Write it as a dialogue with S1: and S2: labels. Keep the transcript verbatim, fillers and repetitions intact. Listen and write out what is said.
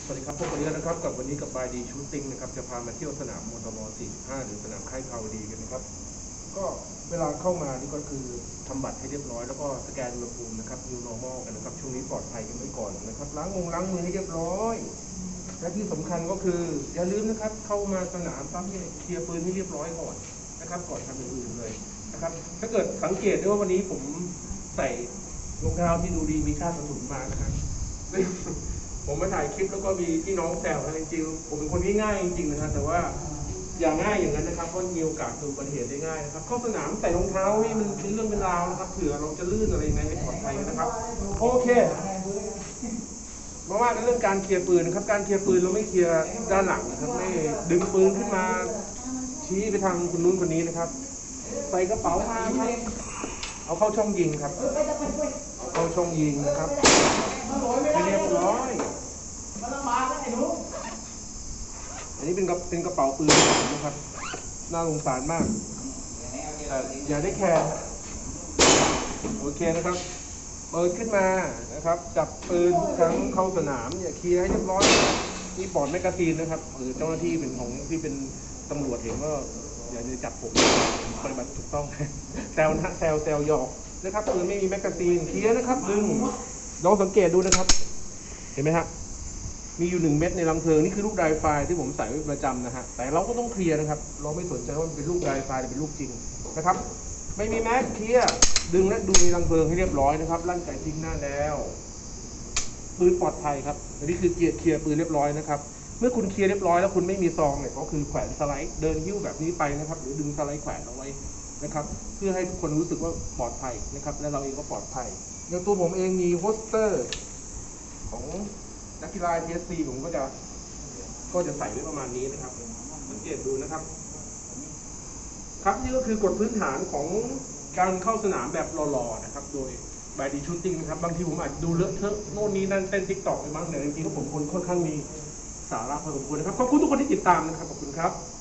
S1: วัสดีครับพบกันอีกแล้วนะครับกับวันนี้กับบายดีชูตติ้งนะครับจะพามาเที่ยวสนามมอเตอร์บอลสี่สิบห้าหรือสนามค่ายพาวดีกันนะครับก็เวลาเข้ามานี่ก็คือทำบัตรให้เรียบร้อยแล้วก็สแกนอุณหภูมินะครับ New Normal กันนะครับช่วงนี้ปลอดภัยกันไว้ก่อนนะครับล้างมือล้างมือให้เรียบร้อยและที่สำคัญก็คืออย่าลืมนะครับเข้ามาสนามปั๊บเนี่ยเคลียร์ปืนให้เรียบร้อยก่อนนะครับก่อนทำอย่างอื่นเลยนะครับถ้าเกิดสังเกตได้ว่าวันนี้ผมใส่รองเท้าที่ดูดีมีค่ากระสุนมานะครับผมมาถ่ายคลิปแล้วก็มีพี่น้องแซวนะจริงๆผมเป็นคนที่ง่ายจริงๆนะครับแต่ว่าอย่างง่ายอย่างนั้นนะครับเพราะมีโอกาสเกิดอุบัติเหตุได้ง่ายนะครับเข้าสนามใส่รองเท้านี่มันเป็นเรื่องเป็นราวนะครับเผื่อเราจะลื่นอะไรยังไงให้ปลอดภัยนะครับโอเคมาว่ากันเรื่องการเคลียร์ปืนนะครับการเคลียร์ปืนเราไม่เคลียร์ด้านหลังนะครับไม่ดึงปืนขึ้นมาชี้ไปทางคนนู้นคนนี้นะครับใส่กระเป๋ามาครับเอาเข้าช่องยิงครับเอาเข้าช่องยิงนะครับให้เรียบร้อยอันนี้เป็นกระเป็นกระเป๋าปืนนะครับน่าสงสารมากแต่อย่าได้แคร์โอเคนะครับเปิดขึ้นมานะครับจับปืนทุกครั้งเข้าสนามอย่าเคลียร์ให้เรียบร้อยนี่ปลอดแมกกาซีนนะครับหรือเจ้าหน้าที่เป็นของที่เป็นตำรวจเห็นว่าอย่าจะจับผมปฏิบัติถูกต้องแซวนะแซวแซวหยอกนะครับปืนไม่มีแมกกาซีนเคลียร์นะครับดึงลองสังเกตดูนะครับเห็นไหมฮะมีอยู่หนึ่งเม็ดในรังเพลิงนี่คือลูกไดไฟที่ผมใส่ไว้ประจำนะฮะแต่เราก็ต้องเคลียร์นะครับเราไม่สนใจว่ามันเป็นลูกไดไฟหรือเป็นลูกจริงนะครับไม่มีแม็กเคลียร์ดึงและดูในรังเพลิงให้เรียบร้อยนะครับลั่นไกทิ้งหน้าแล้วปืนปลอดภัยครับอันนี้คือเกียร์เคลียร์ปืนเรียบร้อยนะครับเมื่อคุณเคลียร์เรียบร้อยแล้วคุณไม่มีซองเนี่ยก็คือแขวนสไลด์เดินหิ้วแบบนี้ไปนะครับหรือดึงสไลด์แขวนเอาไว้นะครับเพื่อให้ทุกคนรู้สึกว่าปลอดภัยนะครับและเราเองก็ปลอดภัยอย่างตัวผมเองมีโฮสเตอร์ของนักกีฬา ที เอส ซี ผมก็จะก็จะใส่ไว้ประมาณนี้นะครับสังเกตดูนะครับครับนี่ก็คือกฎพื้นฐานของการเข้าสนามแบบหล่อๆนะครับโดยบายดีชูตติ้งนะครับบางทีผมอาจดูเลอะเทอะโน่นนี้นั่นเต้นติ๊กต็อกไปบ้างแต่จริงๆก็ผมคนค่อนข้างมีสาระพอสมควรนะครับขอบคุณทุกคนที่ติดตามนะครับขอบคุณครับ